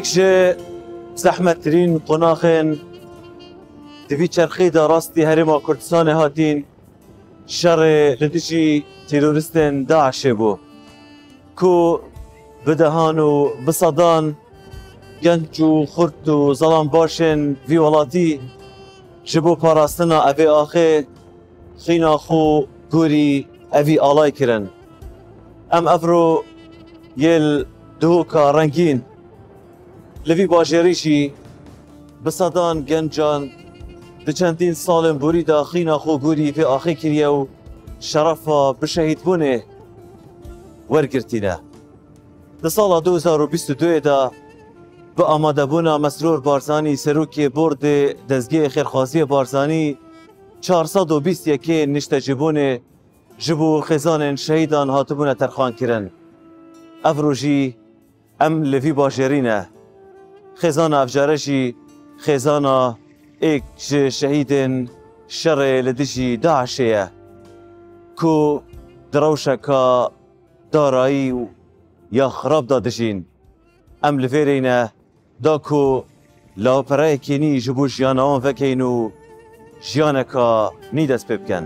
يكشي زحمة ترين قناخن تفي چرخي دا راستي هرما كردستان هاتين شر لدجي تيرورستن داعش بو كو بدهان و بصدان گنج و خرد و ظلام باشن في ولاتي جبو پاراستنا اوی آخه خینا خو گوری اوی آلای کرن ام افرو یل دوکا رنگین لوی باجریشی بصدان گنجان ده چندین سال بوری دا خینا خو گوری في آخه کریه و شرفا بشهید بونه ورگرتینه ده سال 2022 دا به آماده بونا مسرور بارزانی سروکی برد دزگی خیرخوازی بارزانی 421 نشته جبونه جبو خزان شهیدان هاتبونه ترخان کرن افروجی ام لوی باجرینه خزان افجارشی خزان ایک شهید شر لدجی داعشیه کو دروشکا دارایی یا خراب دادشین ام لفیرینه داکو لاپرای کینی جبو جیانا آن وکینو جیانکا نیدست ببکن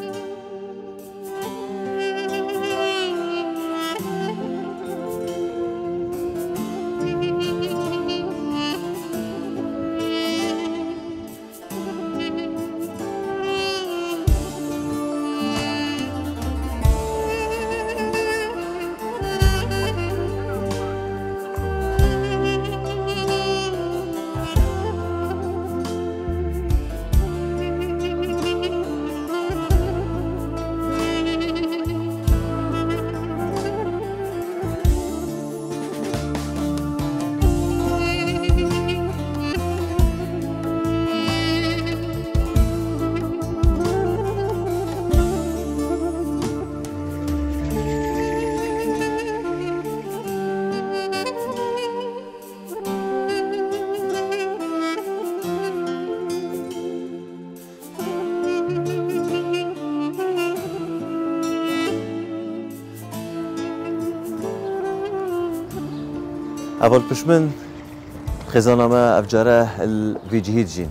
اول پشمن خزانه ما افجاره الویجهید جین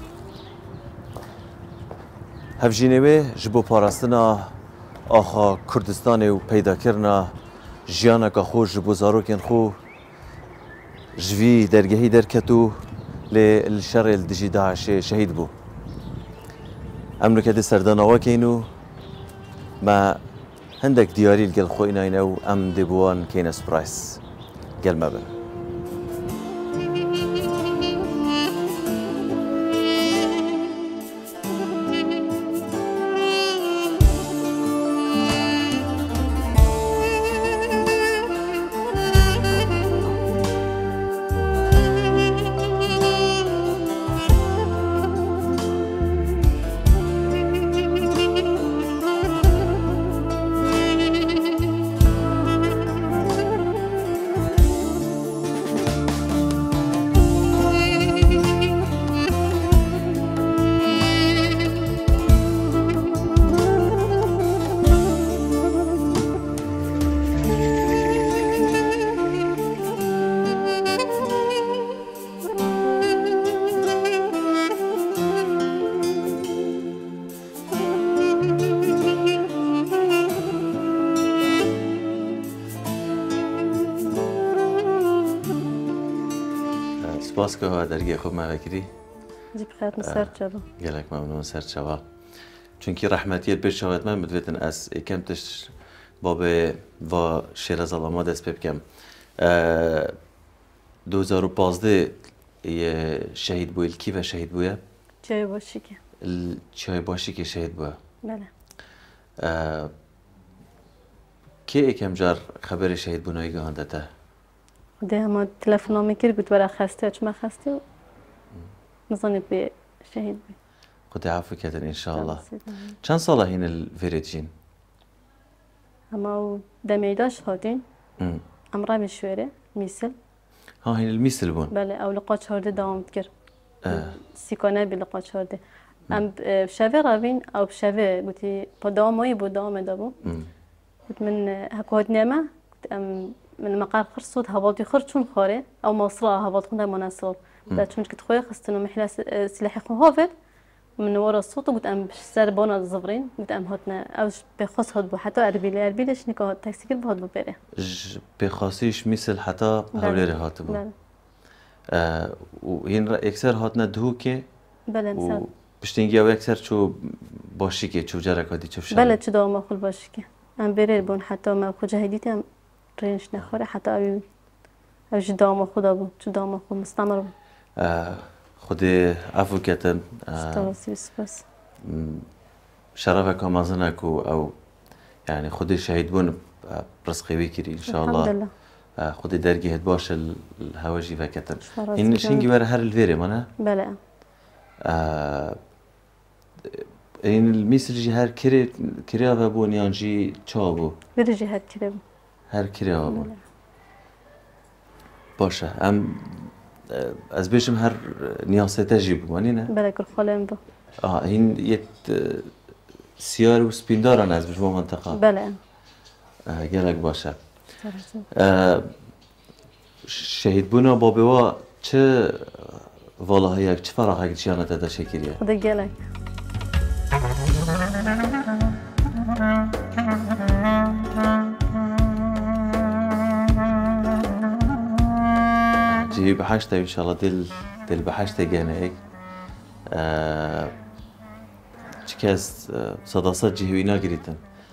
هفجینوی جبو پاراستنا آخا کردستان و پیدا کرنا جیانکا خو جبو زاروکن خو جوی درگهی درکتو للشر الدجی داعش شهید بو امنو کده سردان آوا کینو ما هندک دیاری الگل خو ایناینو ام دبوان کین اسپرایس گل مبن سپاس که درگی خوب مواکری جيب خيرات من سر جبا قالك ممنون سر جبا چونکی رحمتی بیش شود من بدویتن از کمتش باب و شیر از علامه دست بکم 2015 شهید بوی کی و شهید بویه؟ چای باشی که چای باشی که شهید بویه بله کی یکم جار خبر شهید بونایی گهانده تا؟ ده هم تلفن میکرد گفت برای خسته چما خسته و نظنید به شهید بی خود عفو کردن ان شاء الله چند ساله هین الفریدجین اما دمیداش هاتین امرا مشوره میسل ها هین المیسل بون بله او لقا چهارده دوام کرد سیکانه بی لقا چهارده ام شوه روین او شوه گوتی پا دوام هایی بود دوام دابو گوت من هکوهات نیمه ام من مقر خر صوت هواتی خر چون خاره او مصرع هوات خونده مناسب ده چون که تخوي خستنو محل سلاح خو هافت من ورا الصوت قلت ام سر بانا الزفرين قلت ام هاتنا اوش بخص هاد بو حتى اربيلش نيكو تاكسي كل بهاد بو بره بخاصيش مثل حتى هوليري هاتبو بله وهين اكثر هاتنا دهوكي بله مثلا بشتنگی او اکثر چو باشی که چو جرکاتی چو شد بله چه دام خول باشه که ام بره بون حتی ما خود جهدیت ام رنش نخوره حتی او دام خدا بون چه دام خود مستمر بون خود عفو کتن استوسی بس شرفك ومازنك او يعني خود شهيد بون برزقي كيري ان شاء الله الحمد لله خود درجي هد باش الهواجي فكتن هن شنجي ورا هر الفيري مانا بله این المسیجی هر کری آب بون یانجی چابو برجی هر کره بون هر کری آب بون باشه از بیشم هر نیاسته جیب بونی نه بله کل خالم بو این یه سیار و سپینداران از بیش منطقه بله گلک باشه شهید بونا بابا چه والله یک چه فراغی چیانت داده شکریه خدا گلک جي بحاجته ان شاء الله دل بحاجته جانيك چكاز صداصات جهوينا قريتن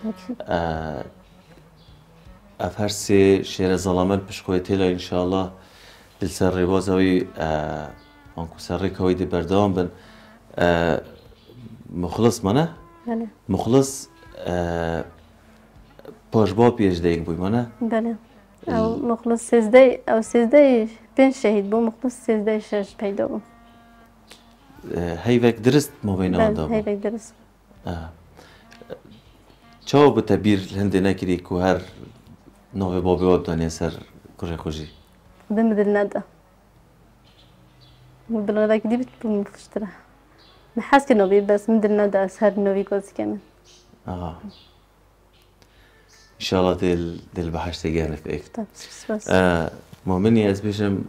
افرسي شير ظلامل بشكويتيلا ان شاء الله دل سر بازوي انكو سر كوي دي بردام بن مخلص منه بله مخلص پاشبا پیش دیگ بوی منه بله او مخلص سیزده پنج شهید بو مخلص سیزده شش پیدا بو هیوک درست ما بین آن دا بله هیوک درست چاو به تبیر هنده نکری که هر نوه بابی واب دانیه سر کره خوشی خودم دل نده بالغدا که دیبت بو مفشتره نحس که نوی بس من دل نده از هر نوی گازی کمن ان شاء الله دل بحشت جانب ايك طيب بس مؤمني از بيشم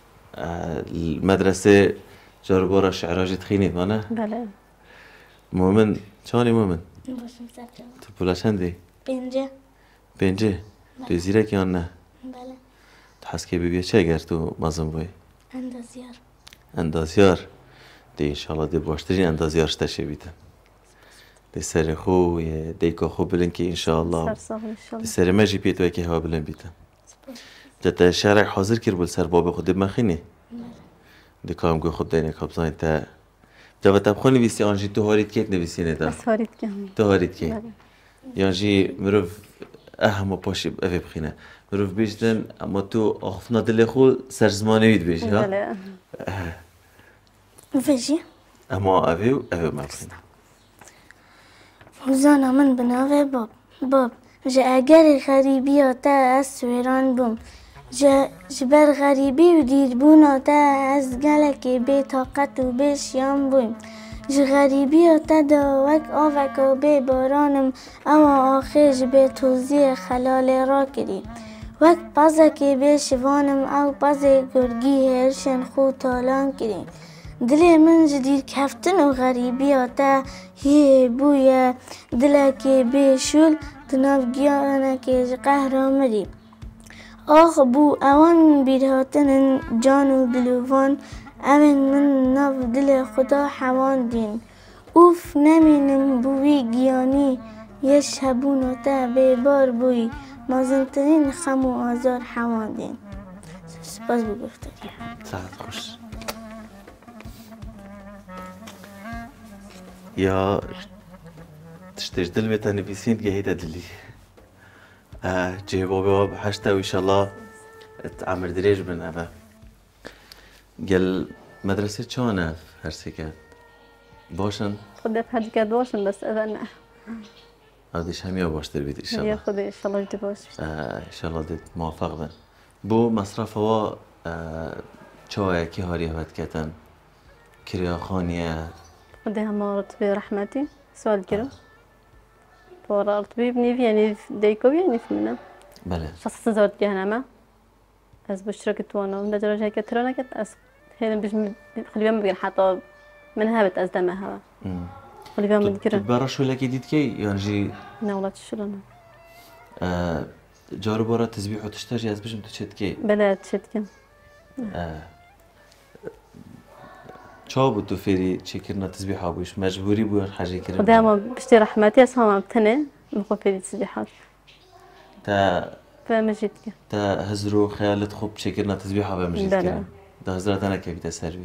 المدرسة جربورة شعراجي تخيني مانا بله مؤمن شاني مؤمن باشم سرجم تبولا چندي بنجه تو زیرک یا نه بله تحس که ببیه چه اگر تو مازم بوی اندازیار اندازیار دی انشالله دی باشترین اندازیارش تشه بیتن دی سر خو دی که خو بلن که انشالله سرساخ ان شاء دی الله سر مجی پیتوی که هوا بلن بیتن جتا شارع حاضر کر بول سر باب خود مخینی دی کام گو خود دینه کاب زاین تا جواب تبخو نویسی آنجی تو هارید کت نویسی ندا بس هارید کم تو هارید که بله یانجی مروف اهم پاشی اوی بخینه مروف بیشتن اما تو آخفنا دل خو سرزمانوید بیشی ها بله ویجی اما اوی ما بخینه زانا من بناوه باب جا اگر غریبی آتا از سویران بوم جبر غریبی و دیربون آتا از گلک بی طاقت و بی شیام بویم ج غریبی آتا داوک آوک و بی بارانم اما آخر جبه توزی خلال را کری وک پازک بی شوانم او پاز گرگی هرشن خو تالان کری دل من جدید کفتن و غریبی آتا هی بویا دلک بی شول دناف گیانک قهرامری آخ بو اوان بیرهاتن جان و دلوان اوین من ناف دل خدا حوان دین اوف نمینم بوی گیانی یه شبوناتا بیبار بوی مازنترین خم و آزار حوان دین سپاس بگفتاری ساعت خوش یا تشتش دل بيتا نبيسين جهيدا دلي جيبوا بواب حشتا وإن شاء الله تعمر دريج بن أبا قال مدرسة شوانا هرسيكا باشن خدا بحد كاد باشن بس اذا هاديش هم يا باش تربيت إن شاء هي الله خدا ان شاء الله جدي باش إن شاء الله ديت موفق بن بو مصرف هوا شوايا كي هاري هوت كتن كريا خانية خدا هم رتبي رحمتي سؤال كده فورا رتبي بنيف يعني ديكو يعني في منا بله شخص زود جهنمه از بشتركت وانا ندرج هيك ترونكت از هنا بيج خلي بالهم بين حتى من هابت از دم هوا خلي بالهم تو متكرن برا شو لك ديت كي يعني جي نولات شلون جارو برا تسبيح وتشتاجي از بجم تشت كي بلاد شتكن چا بود تو فيري تشكرنا تسبيح ابوش مجبوري بو حاجه كرم ودائما بشتي رحمتي اسمع بتني بخو في تسبيحات تا فمجيتك تا هزرو خيالت خوب تشكرنا تسبيح ابو مجيد بله. كرم ده هزرات انا كيف تسروي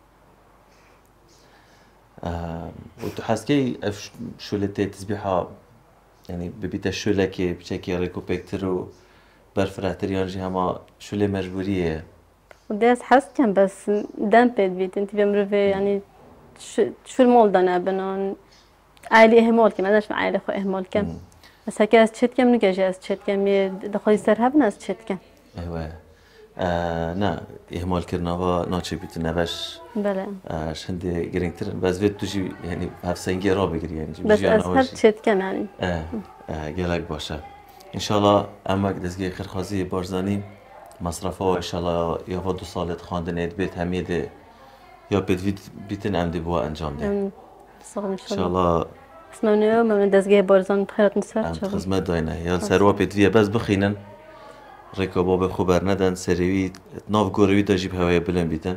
وتو حاسكي شو لتي تسبيحه يعني ببيت شو لك بشكل ريكو بيكترو برفراتر يانجي هما شو لي مجبوريه وداس حستم بس دام بيت انت بمرفي يعني شو المول دانا بنان عائلة اهمال كم ازش مع عائلة خو اهمال كم بس هكا از تشت كم نجاج از تشت كم دخلي سرها بنا از تشت كم ايوه نا اهمال كرنا و ناچه بيت نبش بله شندي جرينتر بس فيت تجي يعني هف سنگي را بگير يعني بس از هر تشت كم يعني گلک باشه ان شاء الله اما دزگی خیرخوازی بارزانی مصرفه ان شاء الله یا 2 سالت خواندن بیت همیده یا بیتن عمدی بوا انجام ده ان ان شاء الله اسمه منو من دزگه بارزان بخیرت نسر ام خدمت داینه یا سروا بیت بس بخینن رکابا خبر ندن سریوی ناف گوروی داجیب هوای بلند بیتن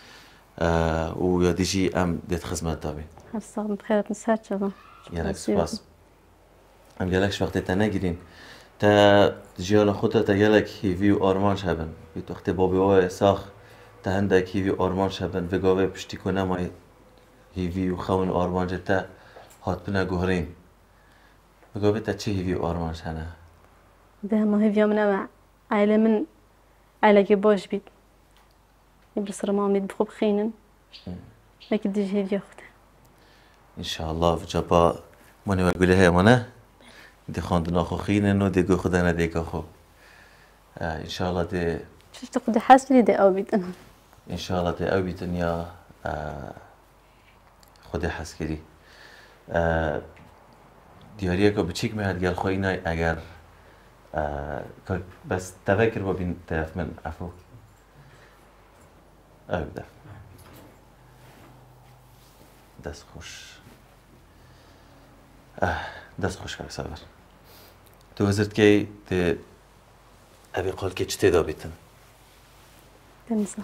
و یا دیجی ام دیت خدمت دابی هر سال بخیرت نسر چرا یعنی سپاس ام گلکش وقتی تا نگیرین تا جیال خودت تا گلک هیوی و آرمان شبن بیت وقتی بابی وای ساخ تا هندک هیوی و آرمان شبن و گاوه پشتی کنه مای هیوی و خون آرمان جتا هات بنا گهرین و گاوه تا چه هیوی و آرمان شنه ده ما هي في يومنا مع عائلة من عائلة جباش بيت يبرس رمامي بخوب خينن ما كديش هي في أخته ان شاء الله في جبا ماني بقول هي مانا دي خاندنا خو خينن و دي گو خدنا ديك خو ان شاء الله دي شفت خدي حاسبني ده أو بيت ان شاء الله دي او دنيا خودی حسکری دیاریه که بچیک میاد گل خوی نای اگر بس تفکر با بین طرف من عفو ده دست خوش که سوار تو وزرد که تی ابی قال که چطه دا بیتن تنسى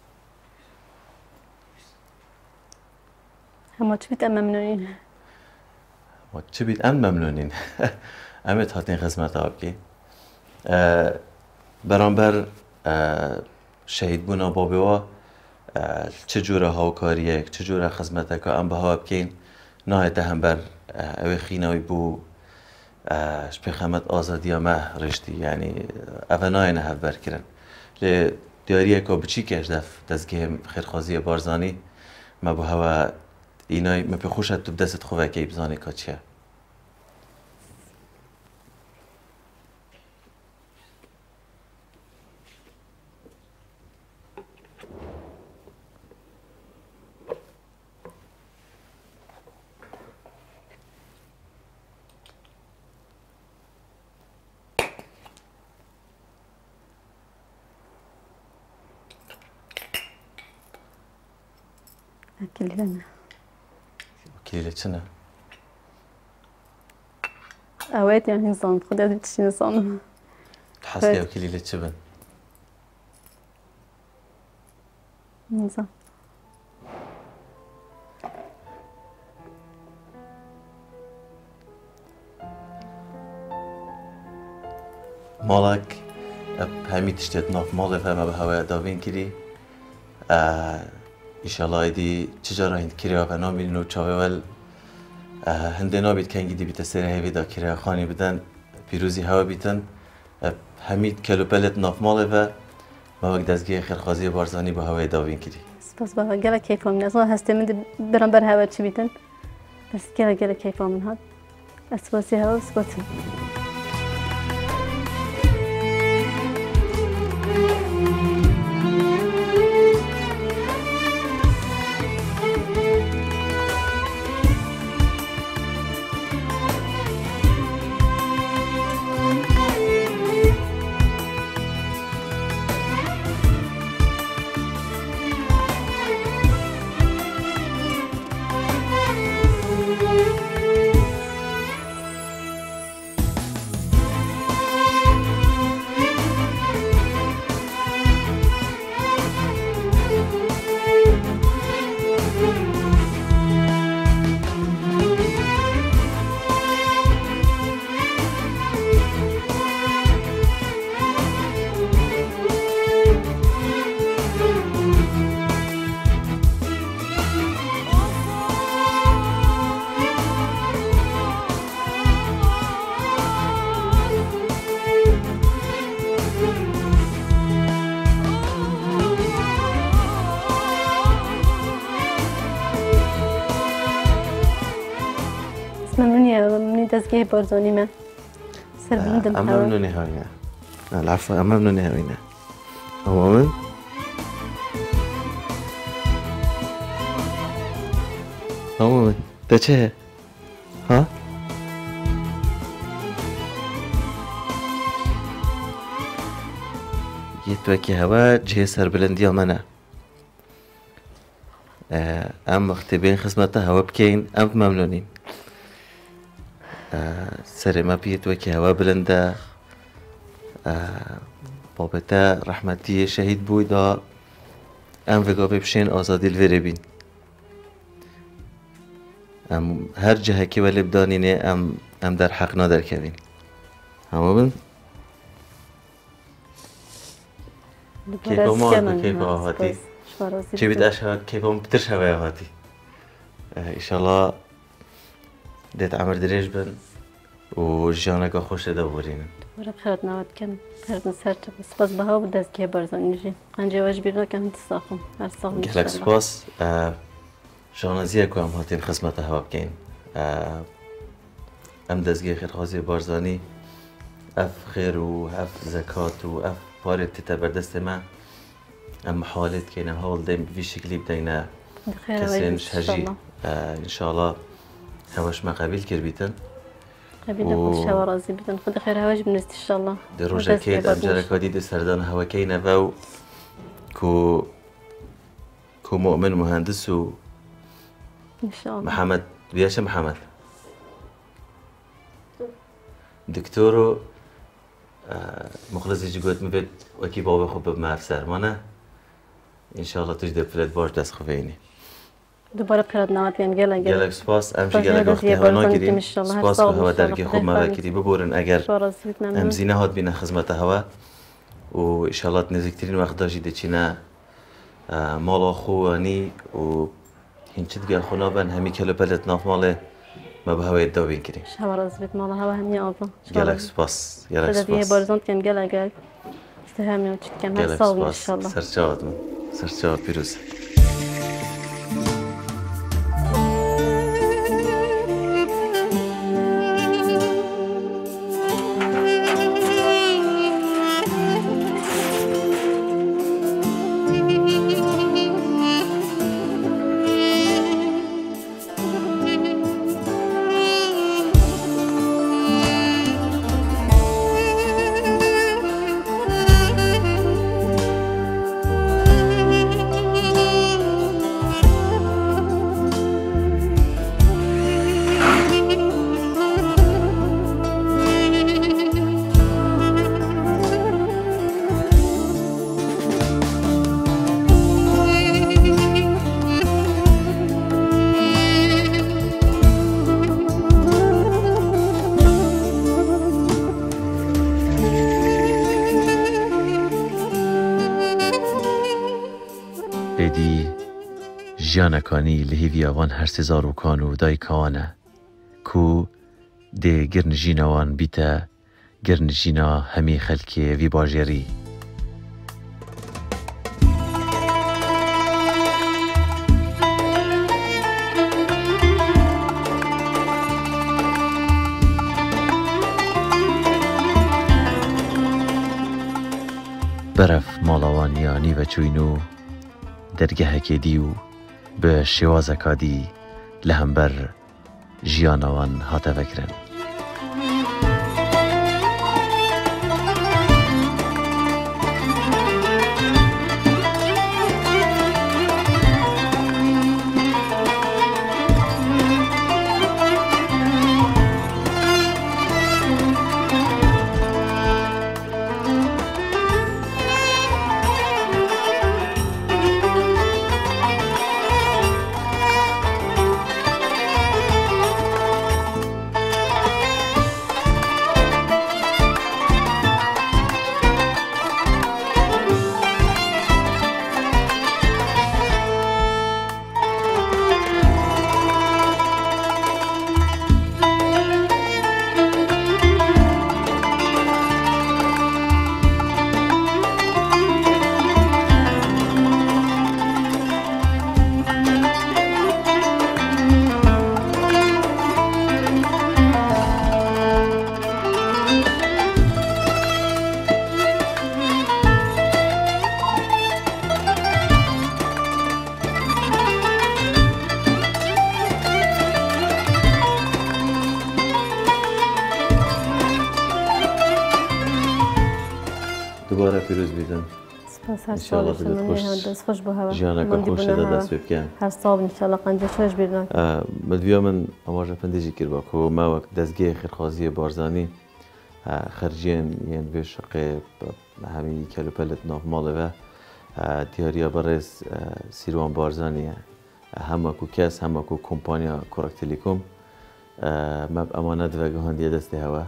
هما تبيت أم ممنونين و چه بید ام ممنونین امت هاتین خدمت آبکی برانبر شهید بونا بابیوا چه جوره هاوکاریه چه جوره خدمته که ام به ها بکین نهایت هم بر اوی خیناوی بو شپخمت آزادی ما رشتی یعنی اونای نه بر کرن لی دیاریه که بچی کش دزگه خیرخوازی بارزانی ما به هوا اینای ما خوشت تو دست خوبه که بزانی که چیه أكل لنا کلیله چنه؟ أوقات يعني نظام خدي هذا بتشي نظام تحصلي او کلیله چه بن؟ نظام مالك همي تشتت ناف ماله فما به هوا داوین کری ایشالله ایدی چجارا هند کری و نامین و چاوه ول هنده نابید کنگی دی بیت سره هیوی دا کری خانی بدن پیروزی هوا بیتن همید کلو پلت ناف ماله و ما وقت دزگی خیرخوازی بارزانی به هوای داوین کری بس بابا قال كيف من أصلا هستي من برنبر هوا تشبيتن بس قال كيف من هاد أسباسي هوا أسباسي دەستگەی بەرزۆنی من سەر بلندم ئەمە هەوە منۆ نێهاوینە العفو ئەمە منۆ نێهاوینە ئەوە من ئەوە من دەچێ ها یەکێکی هەوە جێ سەربلندیە منە ئەم وەختێ بێن خزمەتە هەوە بکەین ئەم مەمنونین سەرێمە پێتوەکی هەوە بلندە بابەتە ڕەحمەتی شەهید بوویدا ئەم ڤگا پێ بشێن ئازادی لێرێ بین ئەم هەر جەهەکیوە لێ بدانینێ ئەم دەرحەق نادەرکەوین هەموو بن كيفما كيف هاتي جبت أشهر كيفهم بترشوا يا هاتي إن شاء الله ديت عمر دريج بن وجانك خوش تدورين ولا بخير نواد كم خير نسرت بس بها بدأت كي برزان يجي عندي واجب بينا كم تساقم أرسام إن شاء الله سباس جانا زيك وهم هاتين خدمتها هوا بكين أم دزجي خير خازي برزاني أف خير وأف زكاة وأف بارد تتبردست ما أما حالت كينا هول دايم في شكلي بدينا كسين هجي إن شاء الله هواش ما قبيل كربيتن قبيل خود شوا رازي بدن خود خير هواش بنست إن شاء الله دروجة كيد أمجرك ودي دستردان هوا كينا فاو كو مؤمن مهندس و إن شاء الله محمد بياش محمد دكتورو مخلص يجي قلت مبيت وكي بابا خوب بمعرسر مانا إن شاء الله تجد بفلت باش دست خفيني دوباره بخير نوات بين جالك سپاس أمشي جالك وقتی هوا ناگیریم سپاس به هوا درگی خوب مواکدی ببورن اگر امزینه هات بین خدمت هوا و إن شاء الله نزدیکترین وقت داشتی دچینا مال خوانی و هنچت گل خونا بن همی کلو بلد ناف ماله ما به هوای دو بین کریم. شهر راز بیت مال هوا همی آبا. جالك سپاس. جالك سپاس. دیگه بارزند کن جالك استهامی و چیت کن هر سال إن شاء الله. سرچاد من. سرچاد پیروز. جانکانی لهیوی آوان هر سزارو کانو دای کانه کو ده گرنجینوان بیتا گرنجینا همی خلکی وی باجری برف مالاوانیانی و چوینو درگه کدیو به شوازکادی لهمبر جیانوان هاته وکرن دوباره پیروز بیدن سپاس هر انشالله سال بدت شما خوش هندس خوش بهوا جیانک خوش ده دست بکن هر سال ان شاء الله قنجه شوش بیرنا مدویا من اماجه پندیجی کر با که ما وقت دستگاه خیرخوازی بارزانی خرجین یعنی به شقه همی کلوپلت ناف ماله و دیاریا برس سیروان بارزانیه همه کو کس همه کو کمپانیا کوراک تلکوم مب امانت و گهاندیه دسته هوا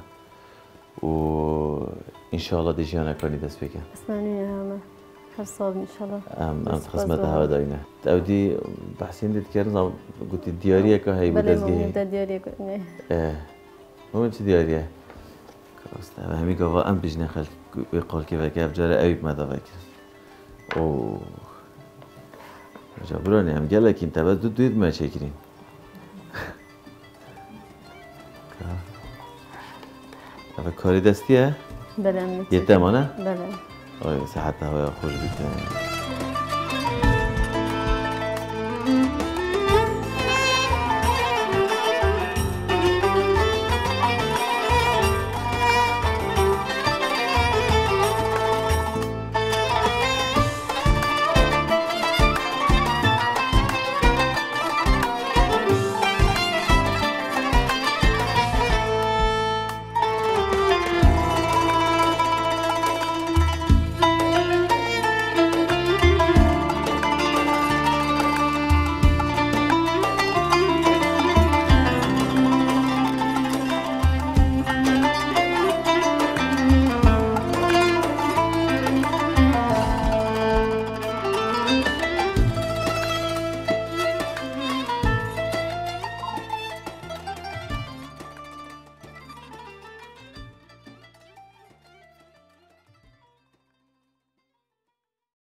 و انشالله دی جیانه کنی دست بکن اسمعني همه هر سال ان شاء الله ام خدمت هوا داینه اودی بحثین دید کردن گوتی دیاریه که هی بود دستگاهی بله دیاری نه مهم چی دیاریه کاسته و همی گفت ام بیشنه خل قال که وکه بجاره اوید مدا وکه او جابرانی هم گله کین تبا دوید ما چکرین اوه کاری دستیه؟ بله یه دمانه؟ بله آیا صحت هوا خوش بیتن